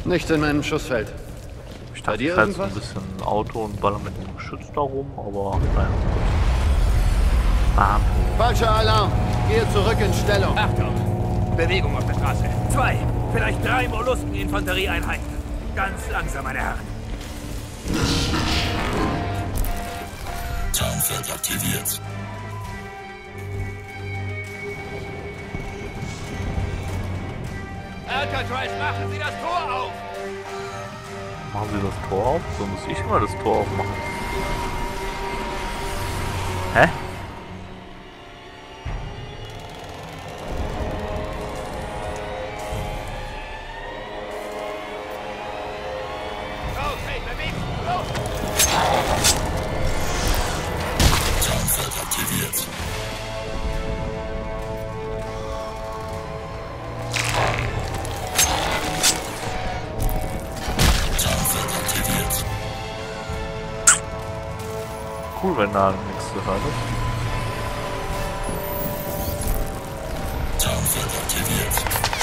Nicht in meinem Schussfeld. Ich Bei dachte, dir ich fahre jetzt irgendwas? ein bisschen Auto und baller mit dem Geschütz da rum, aber naja, gut. Falscher Alarm! Gehe zurück in Stellung. Achtung! Bewegung auf der Straße. 2, vielleicht 3 Mollusken-Infanterieeinheiten. Ganz langsam, meine Herren. Tarnfeld aktiviert. Alcatraz, machen Sie das Tor auf! Machen Sie das Tor auf? So muss ich mal das Tor aufmachen. Hä? Raus, hey, Bewegung! Los! Tarnfeld aktiviert. Tarnfeld aktiviert. Cool, wenn da nichts zu hören ist. Tarnfeld aktiviert.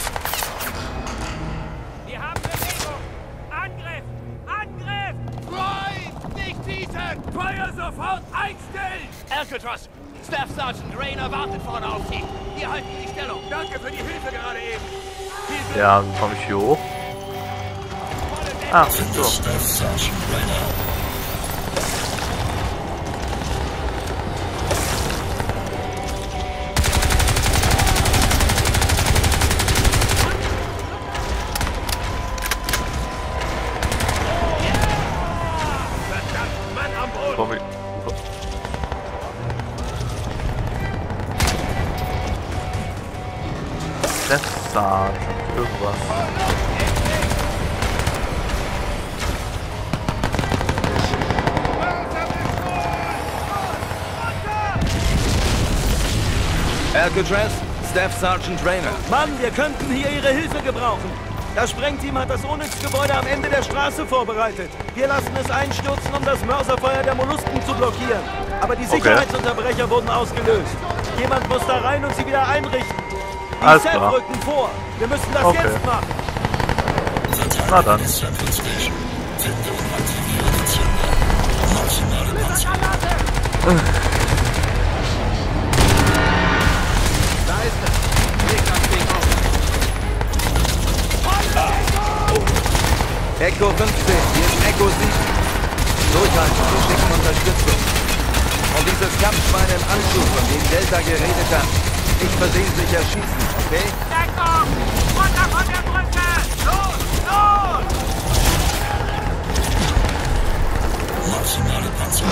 Wir haben Bewegung! Angriff! Angriff! Roy! Nicht schießen! Feuer sofort einstellen! Alcatraz! Staff Sergeant Rayner wartet vorne auf Sie. Wir halten die Stellung. Danke für die Hilfe gerade eben. Ja, dann komme ich hier hoch. Ah, so. Staff Sergeant Rayner. Verdammt, Mann am Boden! Komm ich. Sergeant, irgendwas. Alcatraz, Staff Sergeant Rayner. Mann, wir könnten hier Ihre Hilfe gebrauchen. Das Sprengteam hat das Onyx-Gebäude am Ende der Straße vorbereitet. Wir lassen es einstürzen, um das Mörserfeuer der Mollusken zu blockieren. Aber die Sicherheitsunterbrecher wurden ausgelöst. Jemand muss da rein und sie wieder einrichten. Die Alles Set klar. rücken vor. Wir müssen das Okay. jetzt machen. Na dann. Central Station. Finde und aktiviere die Zünder. Maximale Panzer. Da ist es. Leg das Ding auf. Echo 15, hier ist Echo 7. Durchhalten, wir schicken Unterstützung. Und dieses Kampfschwein im Anzug, von dem Delta geredet hat, nicht versehentlich erschießen, okay? Deckung! Runter von der Brücke! Los! Los! Maximale Panzer.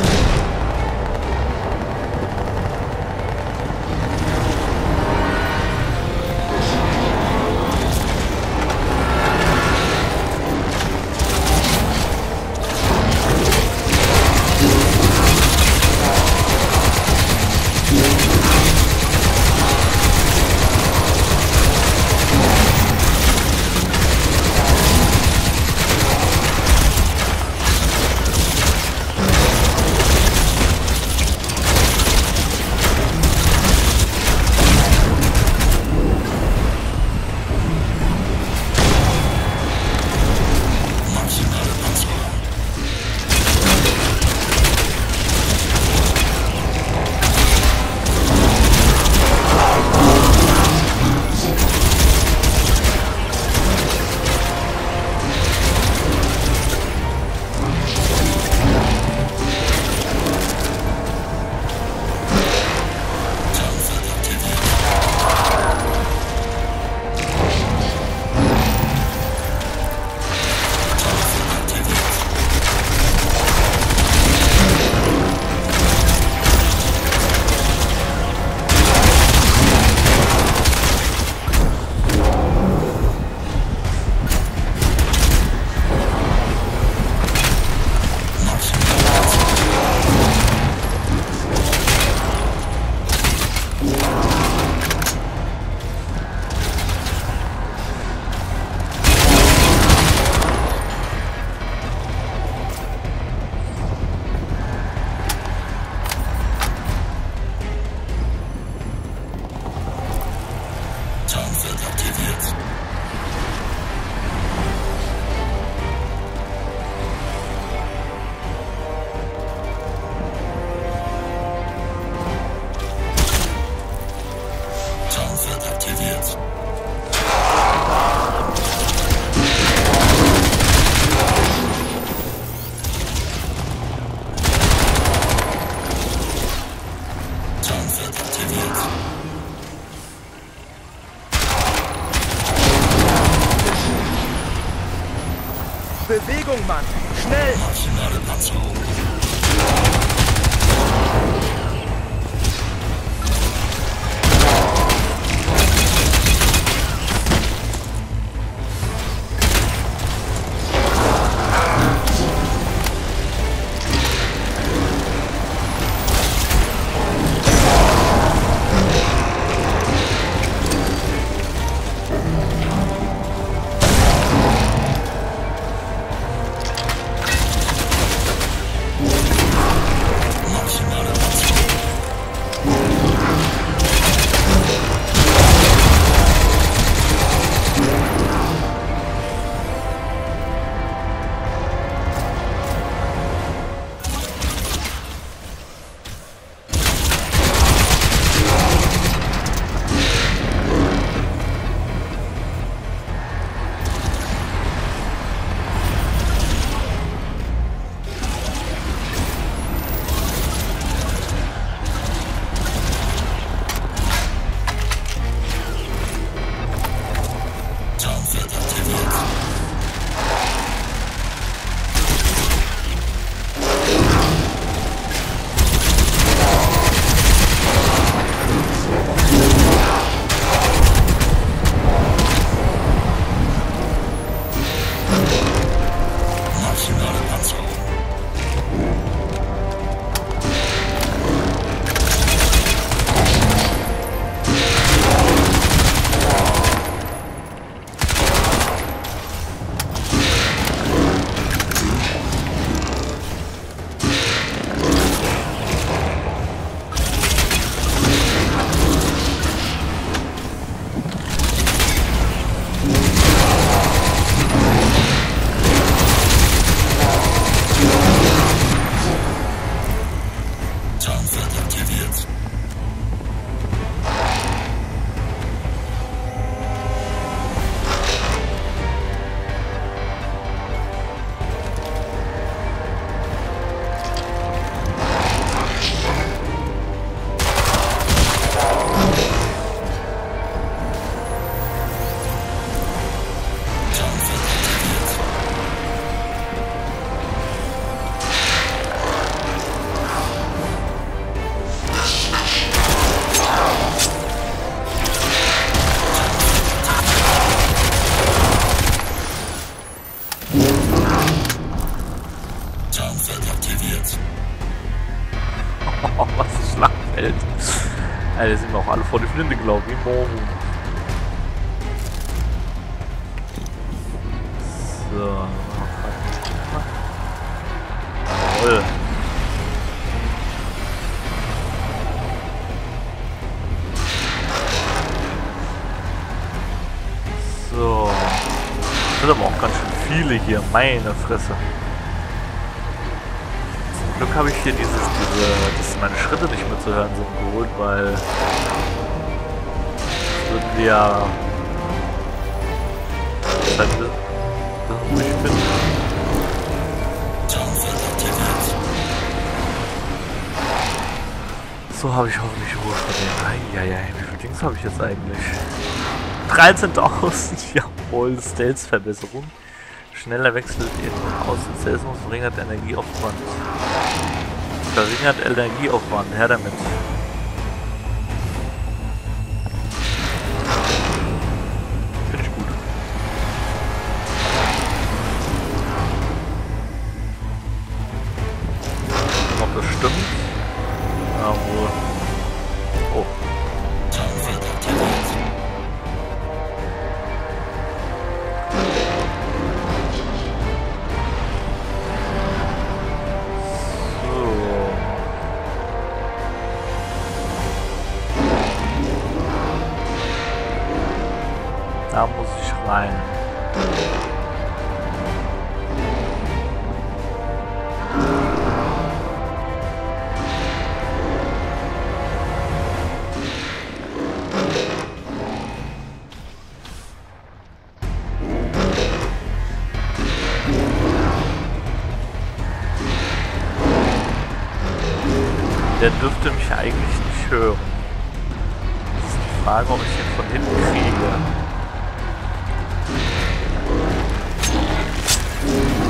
Bewegung, Mann! Schnell! Maximale Panzerung. Oh, was ein Schlachtfeld. Alter, sind wir auch alle vor die Flinte gelaufen, wie morgen. So. Jawohl. So. Das sind aber auch ganz schön viele hier, meine Fresse. Zum Glück habe ich hier dass meine Schritte nicht mehr zu hören sind geholt, weil würden wir ja ruhig bin. So habe ich hoffentlich Ruhe vor dem. Eieiei, wie viel Dings habe ich jetzt eigentlich? 13.000, jawohl, Stealth-Verbesserung. Schneller Wechsel in Außenselsmus verringert Energieaufwand. Verringert Energieaufwand, her damit. Finde ich gut. Ob das stimmt? Jawohl. Oh. Da muss ich rein. Der dürfte mich eigentlich nicht hören. Das ist die Frage, ob ich ihn von hinten kriege.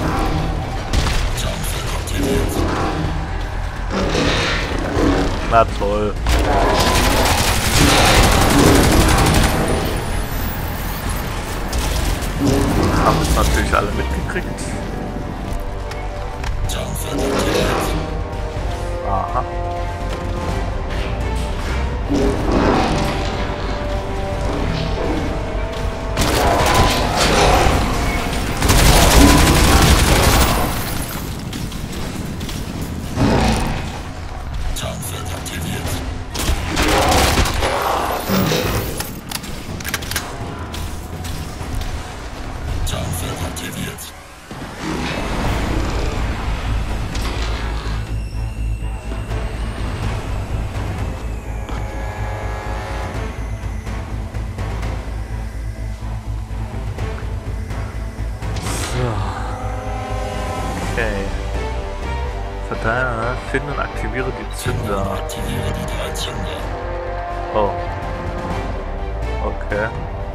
Na toll. Haben es natürlich alle mitgekriegt. Aha. Tarnfeld aktiviert. Tarnfeld aktiviert. Okay. Verteiler, finde und aktiviere die Zünder. Aktiviere die 3 Zünder. Oh. Okay.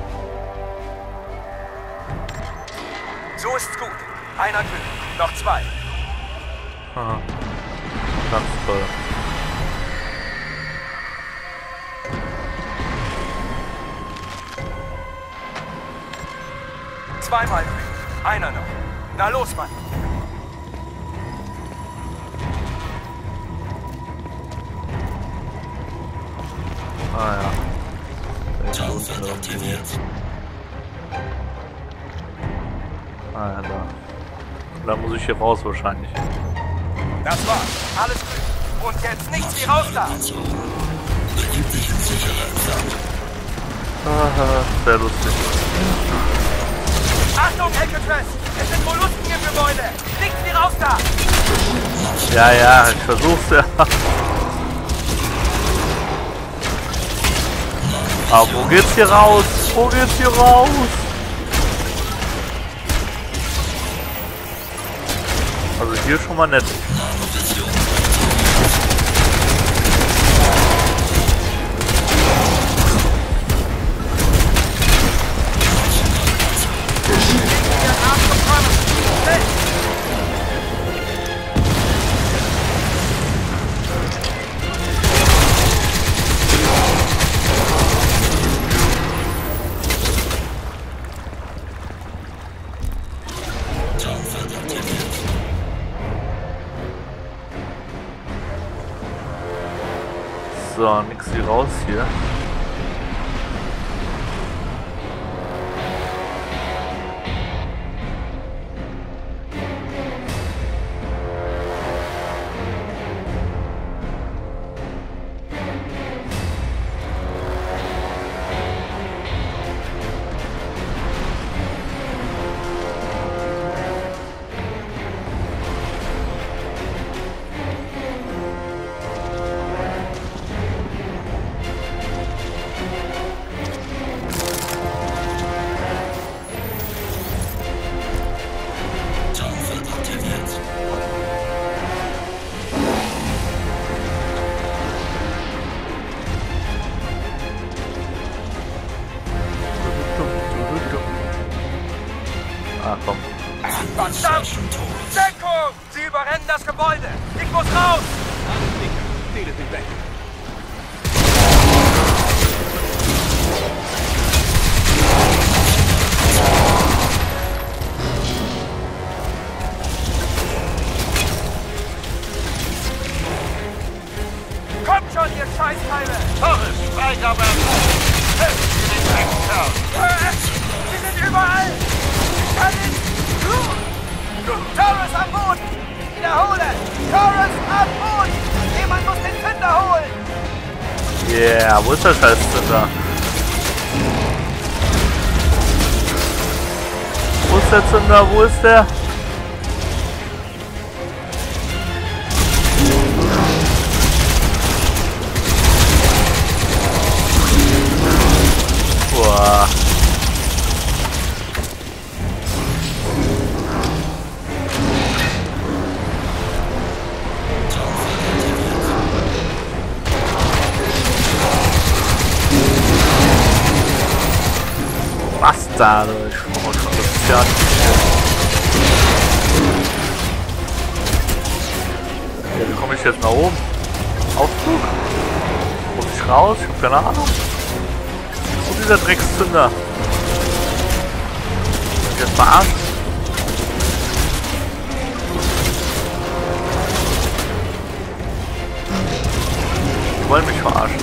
So ist's gut. Einer drin. Noch 2. Aha. Ganz toll. Zweimal drin. Einer noch. Na los, Mann. Ah ja. Tarnfeld aktiviert. Ah ja, da. Da muss ich hier raus wahrscheinlich. Das war's. Alles grün. Und jetzt nichts wie raus da. Begib dich in sichere Entfernung. Aha, sehr lustig. Achtung, Alcatraz! Es sind Mollusken im Gebäude. Nichts wie raus da. Ja, ja, ich versuch's ja. Aber wo geht's hier raus? Wo geht's hier raus? Also hier schon mal nett. So, nix wie raus hier. Ah, komm. Verdammt! Deckung! Sie überrennen das Gebäude! Ich muss raus! Alles sicher. Ziele sind weg. Kommt schon, ihr Scheißteile! Torres, Freigabe erfolgt. Helft mir den Dreckskerl. Sie sind überall! Ich kann nicht! Torres am Boden! Ich wiederhole! Torres am Boden! Jemand muss den Zünder holen! Yeah, wo ist der Scheißzünder? Wo ist der Zünder? Wo ist der? Boah. Bastarde, ich brauche schon das Pferd. Ja, wie komme ich jetzt nach oben? Aufzug? Muss ich raus? Ich hab keine Ahnung. Wo dieser Dreckszünder? Ich jetzt verarscht? Die wollen mich verarschen.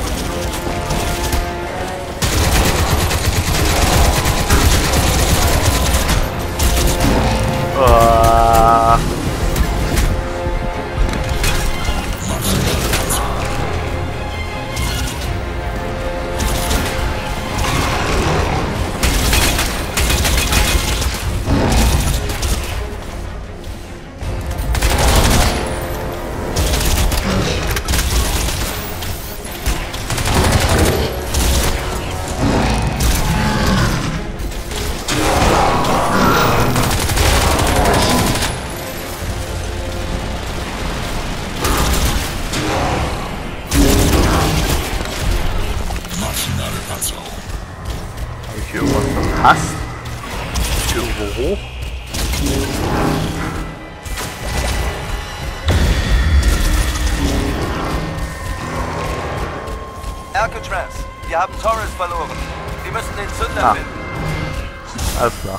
Habe ich hier irgendwas verpasst? Ist hier irgendwo hoch? Alcatraz, wir haben Torres verloren. Wir müssen den Zünder finden. Alles klar.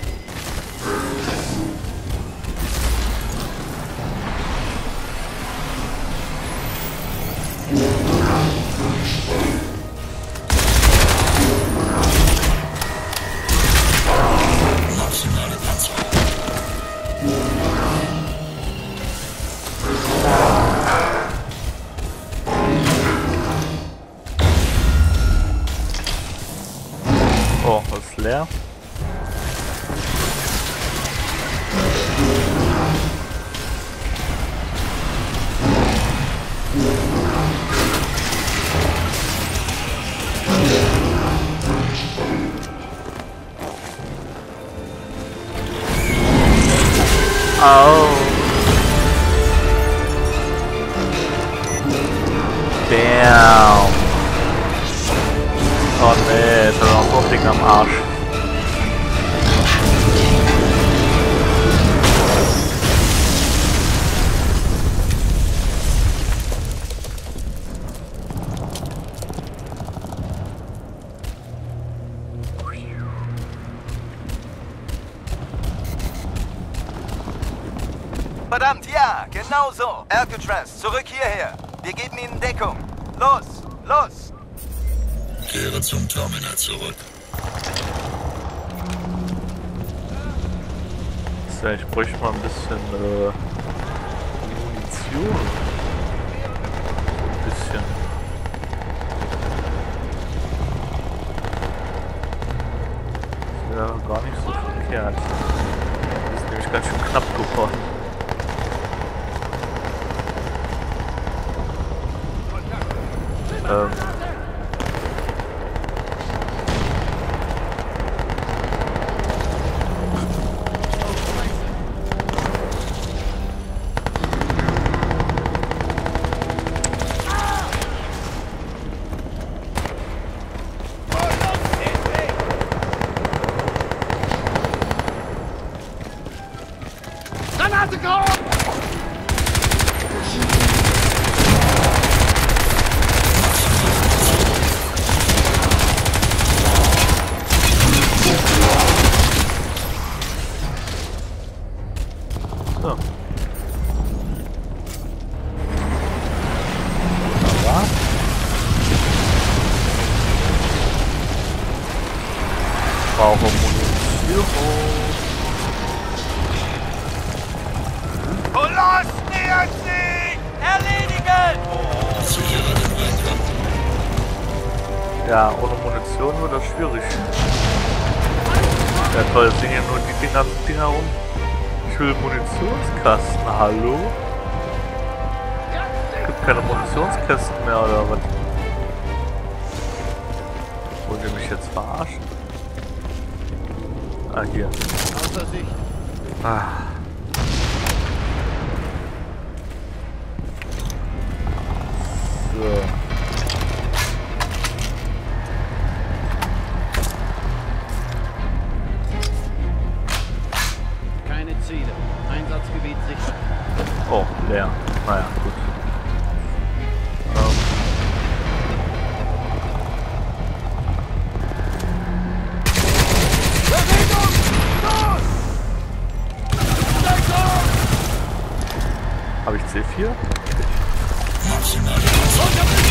Oh, das ist leer. Oh. Damn. Oh nee, ist aber noch so ein Ding am Arsch. Verdammt, ja, genau so. Alcatraz, zurück hierher. Wir geben ihnen Deckung. Los, los! Kehre zum Terminal zurück. So, ich bräuchte mal ein bisschen Munition. Ein bisschen. Das wäre gar nicht so verkehrt. Das ist nämlich ganz schön knapp geworden. Granate gehoben! So. Brauche Munition. Los, nähert sich! Erledigen! Sichere den Eingang. Ja, ohne Munition wird das schwierig. Ja toll, es sind ja nur die ganzen Dinger rum. Ich will Munitionskasten, hallo? Es gibt keine Munitionskästen mehr oder was? Wollt ihr mich jetzt verarschen? Ah, hier. Außer Sicht. Ah. So. Keine Ziele. Einsatzgebiet sicher. Oh, leer. Naja, gut. Habe ich C4? Maximale Panzerung.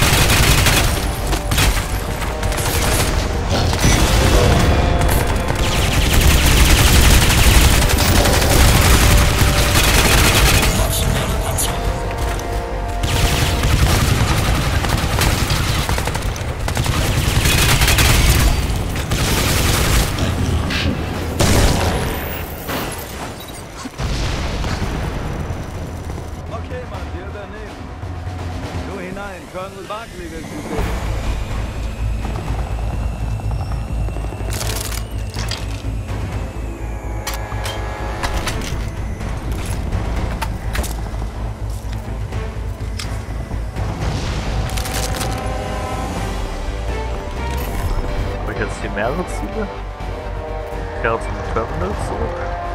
Okay, Mann, wir übernehmen. Du hinein, Colonel Barkley will Sie sehen. Habe ich jetzt hier mehrere Ziele? Ich kehre zum Terminal zurück.